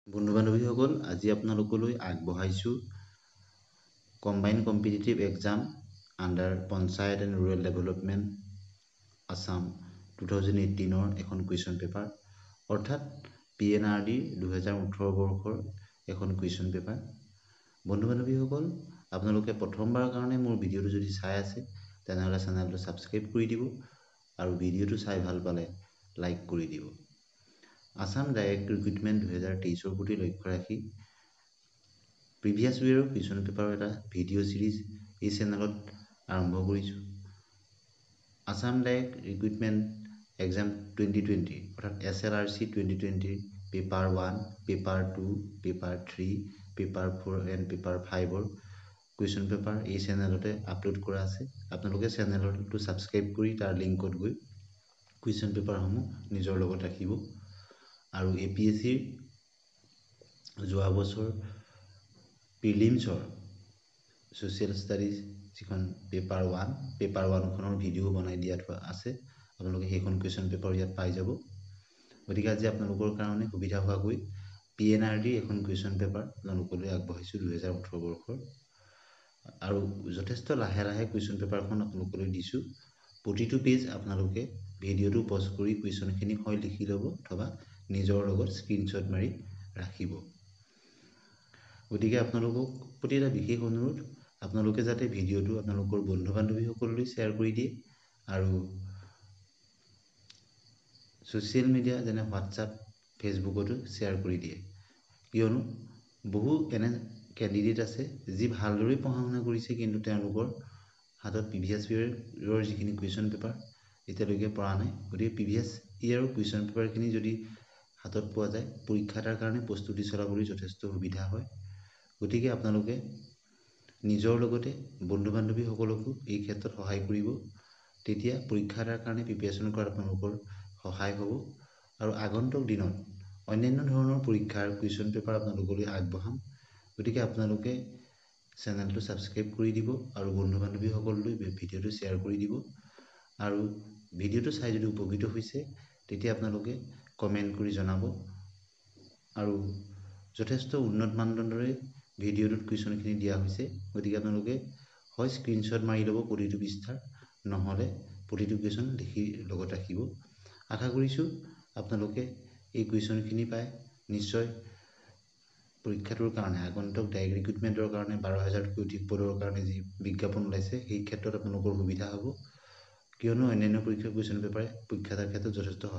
বন্ধু বান্ধৱীসকল, আজি আপোনালোকলৈ আগবঢ়াইছোঁ combined competitive exam under panchayat and rural development Assam 2018 এখন কুৱেশ্যন পেপাৰ, অৰ্থাৎ PNRD 2018 বৰ্ষৰ এখন কুৱেশ্যন পেপাৰ। বন্ধু বান্ধৱীসকল, আপোনালোকে প্ৰথমবাৰৰ কাৰণে মোৰ ভিডিঅ'টো যদি চাই আছে তেনেহ'লে চেনেলটো ছাবস্ক্ৰাইব কৰি দিব আৰু ভিডিঅ'টো চাই ভাল পালে লাইক কৰি দিব। আছাম ডাইৰেক্ট ৰিক্ৰুইটমেণ্ট 2023 প্ৰতি লক্ষ্য ৰাখি প্ৰিভিয়াছ ইয়েৰৰ কুৱেশ্যন পেপাৰৰ এটা ভিডিঅ' ছিৰিজ এই চেনেলত আৰম্ভ কৰিছোঁ। আছাম ডাইৰেক্ট ৰিক্ৰুইটমেণ্ট এক্সাম 2020 অৰ্থাৎ SLRC 2020 paper 1, paper 2, paper 3, paper 4 and paper 5ৰ কুৱেশ্যন পেপাৰ এই চেনেলতে আপলোড কৰা আছে। আপোনালোকে চেনেলটো ছাবস্ক্ৰাইব কৰি তাৰ লিংকত গৈ কুৱেশ্যন পেপাৰসমূহ নিজৰ লগত ৰাখিব। আৰু APSCৰ যোৱা বছৰ প্ৰিলিমছৰ ছ'চিয়েল ষ্টাডিজ যিখন পেপাৰ 1খনৰ ভিডিঅ' বনাই দিয়া থোৱা আছে, আপোনালোকে সেইখন কুৱেশ্যন পেপাৰ ইয়াত পাই যাব। গতিকে আজি আপোনালোকৰ কাৰণে সুবিধা হোৱাকৈ PNRD এখন কুৱেশ্যন পেপাৰ আপোনালোকলৈ আগবঢ়াইছোঁ 2018 বৰ্ষৰ, আৰু যথেষ্ট লাহে লাহে কুৱেশ্যন পেপাৰখন আপোনালোকলৈ দিছোঁ। প্ৰতিটো পেজ আপোনালোকে ভিডিঅ'টো পজ কৰি কুৱেশ্যনখিনি হয় লিখি ল'ব অথবা নিজৰ লগত স্ক্ৰীনশ্বট মাৰি ৰাখিব। গতিকে আপোনালোকক প্ৰতি এটা বিশেষ অনুৰোধ, আপোনালোকে যাতে ভিডিঅ'টো আপোনালোকৰ বন্ধু বান্ধৱীসকললৈ শ্বেয়াৰ কৰি দিয়ে আৰু ছ'চিয়েল মিডিয়া যেনে হোৱাটছআপ, ফেচবুকতো শ্বেয়াৰ কৰি দিয়ে, কিয়নো বহু এনে কেণ্ডিডেট আছে যি ভালদৰেই পঢ়া শুনা কৰিছে কিন্তু তেওঁলোকৰ হাতত প্ৰিভিয়াছ ইয়েৰৰ যিখিনি কুৱেশ্যন পেপাৰ এতিয়ালৈকে পৰা নাই। গতিকে প্ৰিভিয়াছ ইয়েৰৰ কুৱেশ্যন পেপাৰখিনি যদি হাতত পোৱা যায় পৰীক্ষা এটাৰ কাৰণে প্ৰস্তুতি চলাবলৈ যথেষ্ট সুবিধা হয়। গতিকে আপোনালোকে নিজৰ লগতে বন্ধু বান্ধৱীসকলকো এই ক্ষেত্ৰত সহায় কৰিব, তেতিয়া পৰীক্ষা এটাৰ কাৰণে প্ৰিপেৰেশ্যন কৰাত আপোনালোকৰ সহায় হ'ব আৰু আগন্তুক দিনত অন্যান্য ধৰণৰ পৰীক্ষাৰ কুৱেশ্যন পেপাৰ আপোনালোকলৈ আগবঢ়াম। গতিকে আপোনালোকে চেনেলটো ছাবস্ক্ৰাইব কৰি দিব আৰু বন্ধু বান্ধৱীসকললৈ ভিডিঅ'টো শ্বেয়াৰ কৰি দিব। আৰু ভিডিঅ'টো চাই যদি উপকৃত হৈছে তেতিয়া আপোনালোকে কমেণ্ট কৰি জনাব। আৰু যথেষ্ট উন্নত মানদণ্ডৰে ভিডিঅ'টোত কুৱেশ্যনখিনি দিয়া হৈছে, গতিকে আপোনালোকে হয় স্ক্ৰীনশ্বট মাৰি ল'ব প্ৰতিটো পৃষ্ঠাৰ, নহ'লে প্ৰতিটো কুৱেশ্যন লিখি লগত ৰাখিব। আশা কৰিছোঁ আপোনালোকে এই কুৱেশ্যনখিনি পাই নিশ্চয় পৰীক্ষাটোৰ কাৰণে আগন্তুক ডাইৰেক্ট ৰিক্ৰুইটমেণ্টৰ কাৰণে 12,000তকৈ অধিক পদৰ কাৰণে যি বিজ্ঞাপন ওলাইছে সেই ক্ষেত্ৰত আপোনালোকৰ সুবিধা হ'ব, কিয়নো অন্যান্য পৰীক্ষাৰ কুৱেশ্যন পেপাৰে পৰীক্ষা এটাৰ ক্ষেত্ৰত যথেষ্ট